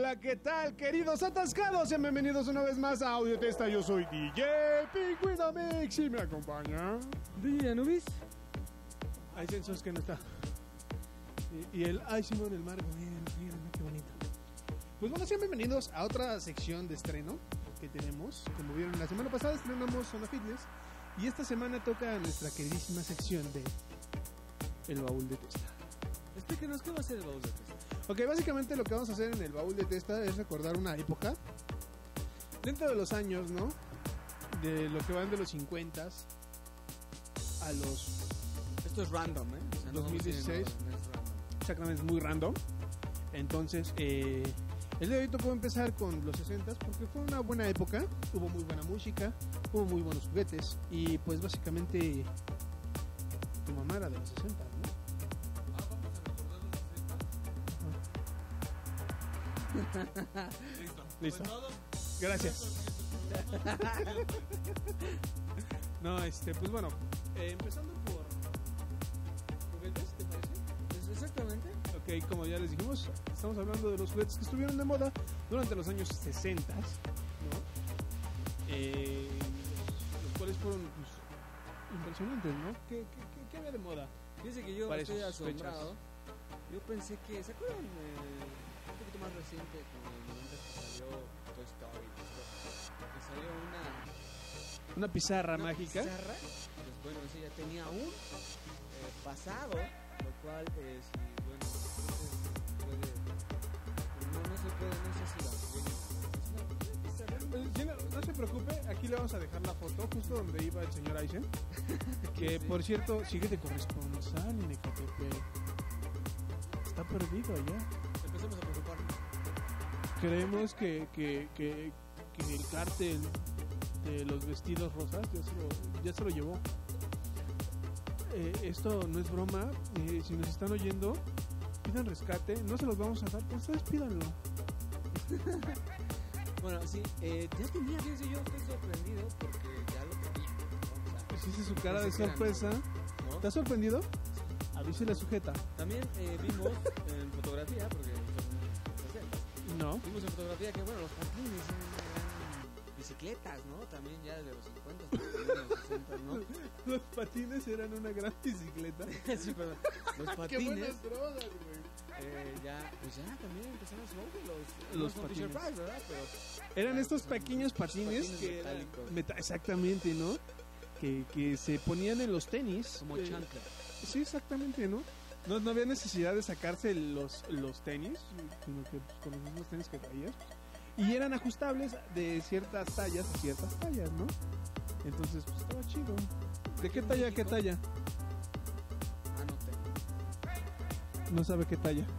Hola, ¿qué tal, queridos atascados? Sean bienvenidos una vez más a Audio Testa. Yo soy DJ Pingüino Mix y me acompaña DJ Anubis. Hay censos que no está. Y el Ay Simón el Margo. Miren, qué bonito. Pues bueno, sean bienvenidos a otra sección de estreno que tenemos. Como vieron, la semana pasada estrenamos Zona Fitness. Y esta semana toca nuestra queridísima sección de El Baúl de Testa. Explíquenos qué va a ser el Baúl de Testa. Ok, básicamente lo que vamos a hacer en el Baúl de Testa es recordar una época dentro de los años, ¿no? De lo que van de los 50s a los... Esto es random, ¿eh? O sea, 2016. No es random. Exactamente, es muy random. Entonces, el día de hoy tocó empezar con los 60s porque fue una buena época. Hubo muy buena música, hubo muy buenos juguetes y pues básicamente tu mamá era de los 60, ¿no? Listo. Gracias. No, pues bueno, empezando por juguetes, ¿te parece? Pues exactamente. Ok, como ya les dijimos, estamos hablando de los juguetes que estuvieron de moda durante los años 60, ¿no? Los cuales fueron pues, impresionantes, ¿no? ¿Qué había de moda? Fíjense que yo Para estoy esas asombrado. Yo pensé que, ¿se acuerdan? Un poquito más reciente, como en el 90 que salió Toy Story, que salió Una pizarra una mágica. pizarra. Pues bueno, eso ya tenía un pasado, lo cual, si, bueno, no se puede, no sé si No se preocupe, aquí le vamos a dejar la foto justo donde iba el señor Aizen. Que Sí. por cierto, sigue de corresponsal en Ecatepec. Está perdido allá. Empecemos a preocuparnos. Creemos que el cártel de los vestidos rosas ya se lo llevó. Esto no es broma. Si nos están oyendo, pidan rescate. No se los vamos a dar, pues ustedes pídanlo. Bueno, sí, ya tenía, fíjense, yo estoy sorprendido porque ya lo tenía. ¿No? O sea, Pues hice su cara de pensé que era sorpresa. nuevo, ¿no? ¿Estás sorprendido? Avise la sujeta. También vimos en fotografía, porque son 60, No. vimos en fotografía que, bueno, los patines eran bicicletas, ¿no? También ya de los 50, de los 60, ¿no? Los patines eran una gran bicicleta. Sí, pero los ¡Qué patines, buenas drogas, güey! ya, pues ya también empezaron a subir Los no son patines. Fisher-Price, ¿verdad? Pero Eran estos pequeños patines que eran metálicos. exactamente, ¿no? Que se ponían en los tenis. Como chancla. Sí, exactamente, ¿no? No había necesidad de sacarse los tenis, sino que pues, con los mismos tenis que traías. Y eran ajustables de ciertas tallas a ciertas tallas, ¿no? Entonces, pues estaba chido. ¿De qué talla a qué talla? Ah, no tengo. No sabe qué talla.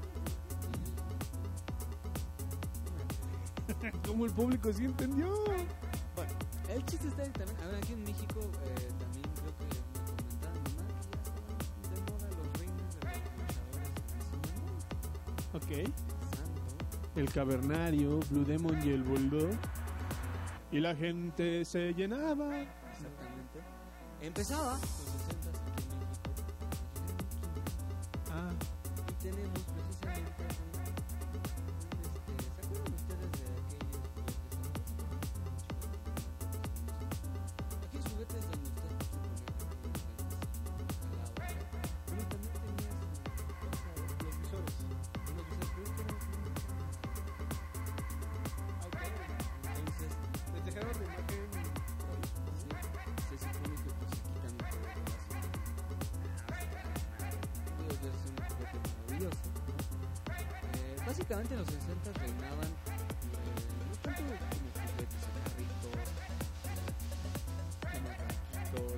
Como el público sí entendió. Bueno, el chiste está también. A ver, aquí en México también creo que me comentaban que ya estaban de moda los rines de los luchadores. Ok. Santo. El Cavernario, Blue Demon y el Bulldog. Y la gente se llenaba. Exactamente. Empezaba los 60 aquí en México. Ah, Y tenemos precisamente ¿se acuerdan ustedes de aquellos juguetes donde usted jalaba? Pero también tenía los visores. Los visores, pero es que entonces, les dejaron la imagen. sí, se supone que pues se quitan todo así. Digo, es un juguete maravilloso, ¿no? Básicamente en los 60 reinaban no tanto como juguetes, carritos, carritos,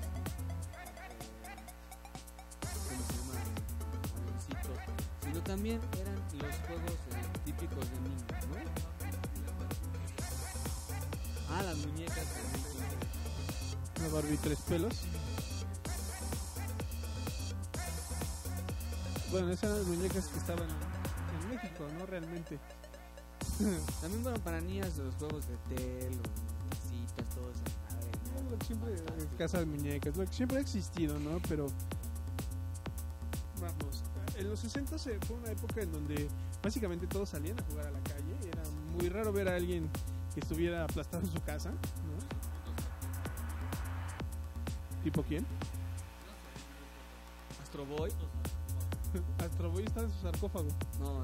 ¿cómo se llaman? Avioncitos, sino también eran los juegos típicos de niños, ¿no? Ah, las muñecas también. Una Barbie 3 pelos. Bueno, esas eran las muñecas que estaban en México, ¿no? Realmente. También fueron para niñas los juegos de tel, los casitas, todo eso. Lo que siempre casa de muñecas, lo que siempre ha existido, ¿no? Pero vamos, en los 60 fue una época en donde básicamente todos salían a jugar a la calle. Era muy raro ver a alguien que estuviera aplastado en su casa, ¿no? ¿Tipo quién? Astro Boy. Astro Boy está en su sarcófago. No,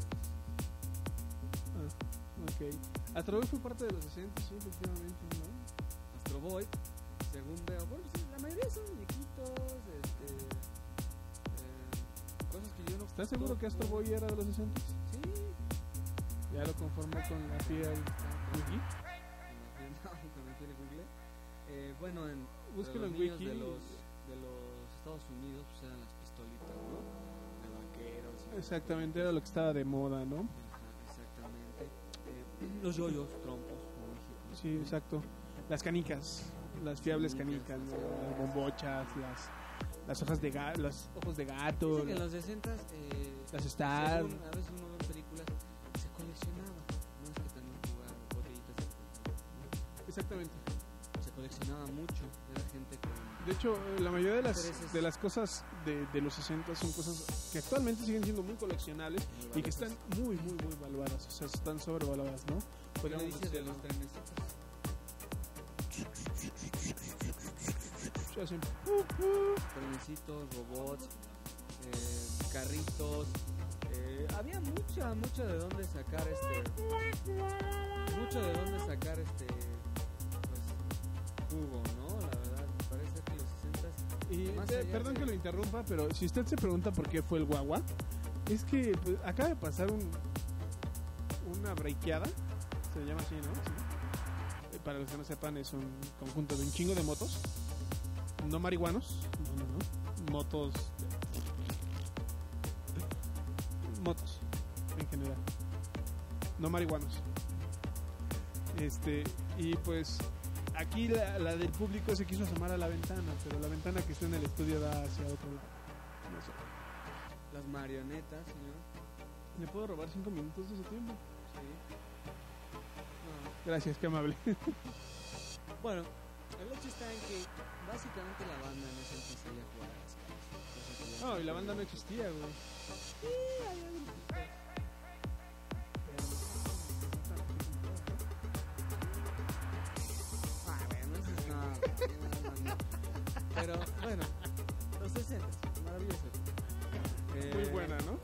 Ok. Astro Boy fue parte de los 60, sí, efectivamente, ¿no? Astro Boy, según veo, bueno, sí, la mayoría son muñequitos, cosas que yo no... ¿Estás seguro que Astro Boy era de los 60? Sí. Ya lo conformó con la fiel Wiki. Con la fiel Google. Bueno, Búsquelo los en niños Wiki. de los Estados Unidos pues eran las pistolitas, ¿no? De vaqueros. Exactamente, era lo que estaba de moda, ¿no? Ajá, exactamente. Los yoyos, trompos, como México. Sí, exacto. Las canicas, las fiables canicas, ¿no? Las bombochas, las hojas de los ojos de gato, Dice que en los 60s, las Star. a veces uno ve en películas, se coleccionaba. No es que también jugaban botellitas de alcohol, ¿no? Exactamente. Se coleccionaba mucho, era gente con... De hecho, la mayoría intereses. de las cosas de los 60 son cosas que actualmente siguen siendo muy coleccionables Muy y que están muy valuadas, o sea, están sobrevaloradas, ¿no? ¿Qué Podríamos le dices de decirlo. los trenecitos? Sí, hacen Trenecitos, robots, carritos. Había mucho de dónde sacar pues, jugo, ¿no? La verdad, me parece que los 60s... Y Más allá perdón de- que lo interrumpa, pero si usted se pregunta por qué fue el guagua, es que pues, acaba de pasar una breakeada, se llama así, ¿no? Sí. Para los que no sepan, es un conjunto de un chingo de motos, no marihuanos, no, motos en general, no marihuanos. Y pues aquí la del público se quiso asomar a la ventana, pero la ventana que está en el estudio da hacia otro lado. No sé. Las marionetas, señor. ¿Le puedo robar 5 minutos de su tiempo? Sí. Gracias, qué amable. Bueno, el hecho está en que básicamente la banda no es el que salía a jugar a las calles. Cosa que ya No, y se la banda no perdió. existía, güey. Sí, había grupitos. Bueno, eso es no. Pero bueno, los 60, maravilloso. Muy buena, ¿no?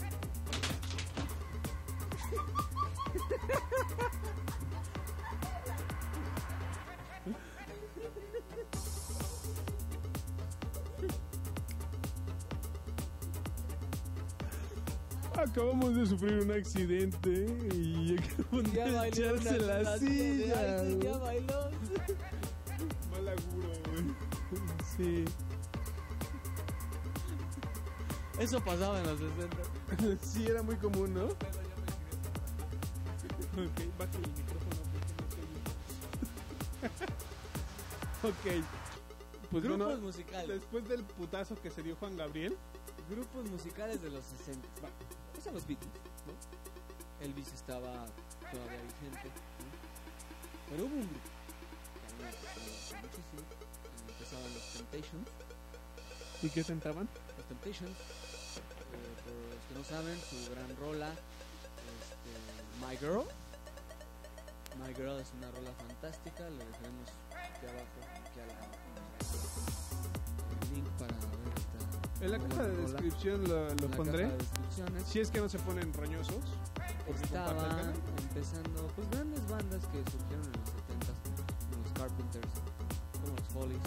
Acabamos de sufrir un accidente y acabamos Ya de bailó echarse una la silla de silla. Einstein, ya güey. bailó. Mal aguro, güey. Sí. Eso pasaba en los 60. Sí, era muy común, ¿no? Ok, baja el micrófono porque no se oye. Ok. Pues Grupos bueno, musicales. después del putazo que se dio Juan Gabriel, Grupos musicales de los 60. Pues a los Beatles, ¿no? Elvis estaba todavía vigente, ¿no? Pero hubo un grupo que a mí me gustaba muchísimo. Empezaban los Temptations. ¿y qué sentaban? Los Temptations, por los que no saben, su gran rola, My Girl. My Girl es una rola fantástica, le dejaremos aquí abajo, aquí el link para ver esta. En la muy caja de buena rola. descripción lo En la pondré. caja de descripciones. Si es que no se ponen roñosos. porque comparte el Estaban canal. empezando pues grandes bandas que surgieron en los 70s, como los Carpenters, como los Follies,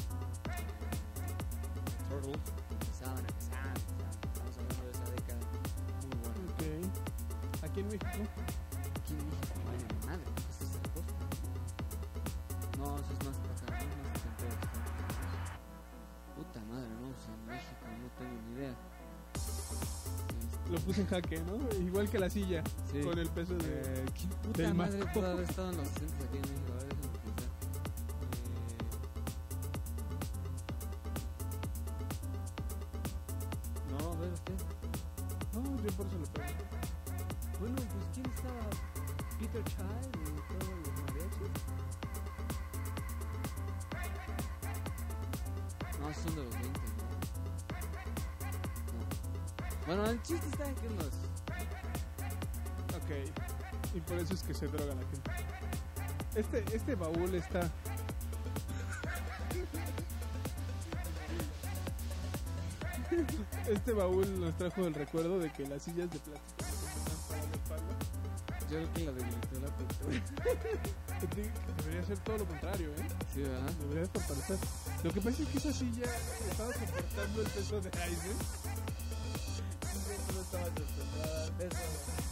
Turtles, empezaban. Estamos hablando de esa década muy buena. Ok. Aquí en México. Aquí en México, vaya madre, ¿qué es esa cosa? No, eso es más para acá, ¿no? Más setentero. Puta madre, no, o sea, en México no tengo ni idea. Lo puse en jaque, ¿no? Igual que la silla. Sí. Con el peso de. ¿Qué puta del madre maco. pudo haber estado en los 60 aquí en México? A ver, déjame pensar. No, a ver usted. No, yo por eso lo pregunto. Bueno, pues ¿quién estaba? Peter Child y todos los mariachis. No, son de los 20, ¿no? No. Bueno, el chiste está en que en los Ok. Y por eso es que se droga la gente. Este baúl está... Este baúl nos trajo el recuerdo de que las sillas de plástico para la espalda. Yo creo que la debilitó la cultura. Debería ser todo lo contrario, ¿eh? Sí, ¿verdad? Debería fortalecer. Lo que pasa es que esa silla estaba soportando el peso de Aizen. No estaba acostumbrada a eso.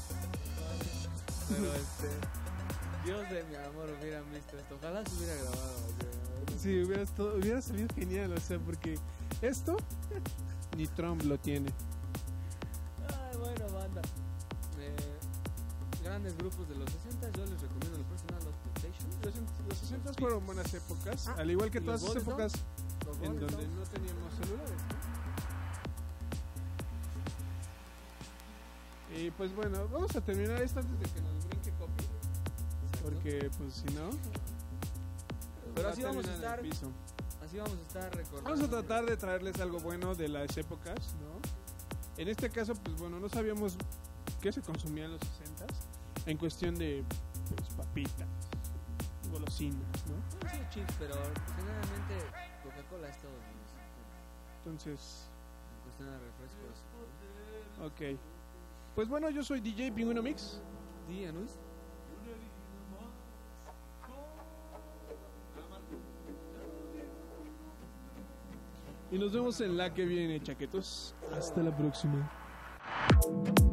Pero Dios de mi amor, hubieran visto esto. Ojalá se hubiera grabado. Sí, hubiera salido genial, o sea, porque esto ni Trump lo tiene. Ay, bueno, banda. Grandes grupos de los 60, yo les recomiendo el personal of Temptation. Los 60 fueron buenas épocas, al igual que todas esas épocas en donde no teníamos celulares, ¿no? Y pues bueno, vamos a terminar esto antes de que nos brinque copy. Porque pues si no... Pero así vamos a estar. Así vamos a estar recordando. Vamos a tratar de traerles algo bueno de las épocas, ¿no? En este caso, pues bueno, no sabíamos qué se consumía en los 60s en cuestión de pues, papitas, golosinas, ¿no? No sé chips, pero generalmente Coca-Cola es todo en los 50. Entonces, En cuestión de refrescos. ok. Pues bueno, yo soy DJ Pingüino Mix. ¿Di, Anuis? Y nos vemos en la que viene, chaquetos. Hasta la próxima.